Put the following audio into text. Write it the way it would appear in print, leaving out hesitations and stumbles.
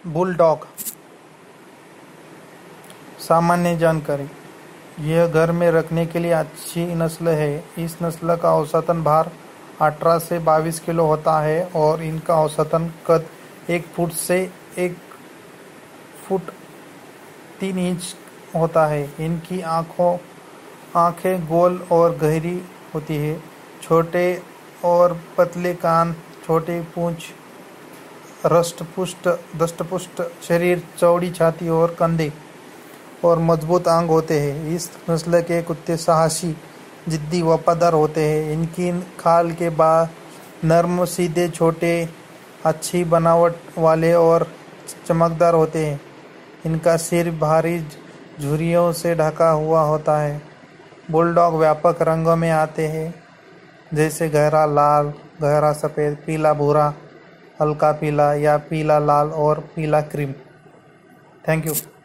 Bulldog. सामान्य जानकारी, यह घर में रखने के लिए अच्छी नस्ल है। इस नस्ल का औसतन भार 18 से 22 किलो होता है और इनका औसतन कद 1 फुट से 1 फुट 3 इंच होता है। इनकी आंखें गोल और गहरी होती है। छोटे और पतले कान, छोटी पूंछ, दष्टपुष्ट शरीर, चौड़ी छाती और कंधे और मजबूत अंग होते हैं। इस नस्ल के कुत्ते साहसी, जिद्दी, वफादार होते हैं। इनकी खाल के बाल नर्म, सीधे, छोटे, अच्छी बनावट वाले और चमकदार होते हैं। इनका सिर भारी झुर्रियों से ढका हुआ होता है। बुलडॉग व्यापक रंगों में आते हैं, जैसे गहरा लाल, गहरा सफ़ेद, पीला भूरा, हल्का पीला या पीला लाल और पीला क्रीम। Thank you.